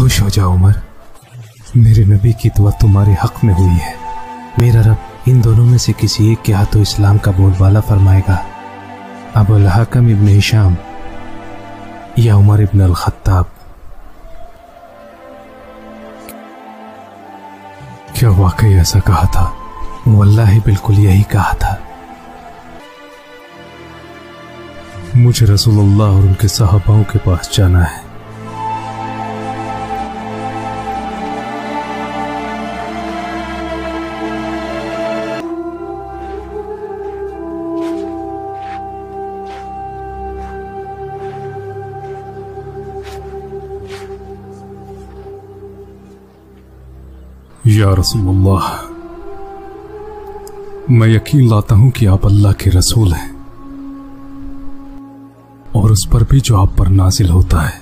खुश हो जाओ उमर, मेरे नबी की दुआ तुम्हारे हक में हुई है। मेरा रब इन दोनों में से किसी एक के हाथों इस्लाम का बोलबाला फरमाएगा। अबुल हकम इब्न हिशाम या उमर इब्न अल खत्ताब। क्या वाकई ऐसा कहा था? वल्लाही बिल्कुल यही कहा था। मुझे रसूलुल्लाह और उनके सहाबाओं के पास जाना है। या रसूलुल्लाह, मैं यकीन लाता हूं कि आप अल्लाह के रसूल हैं और उस पर भी जो आप पर नाजिल होता है